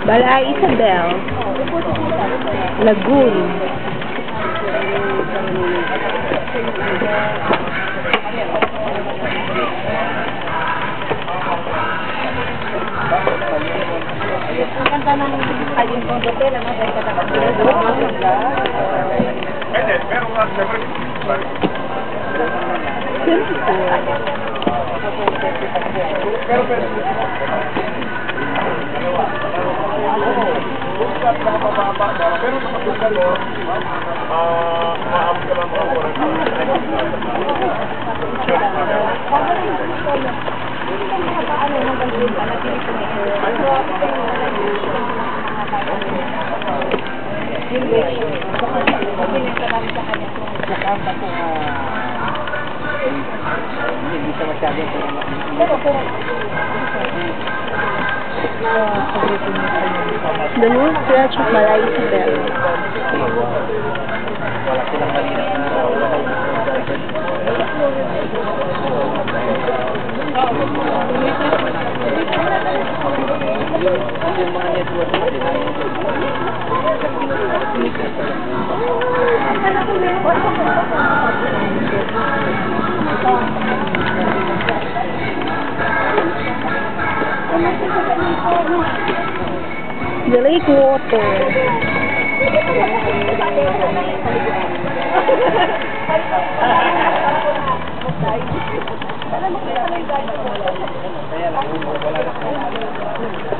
Balay Isabel, Lagoon. Ang ganda ng ayun kong hotel, ano? Dahil Pero nga, siyempre, pero nakapagkal mo, maamit ka lang mga oras. hindi siya masyadong The new stretch of Balay Isabel. wala silang malinis yung mga network The lake water. kaya lang wala na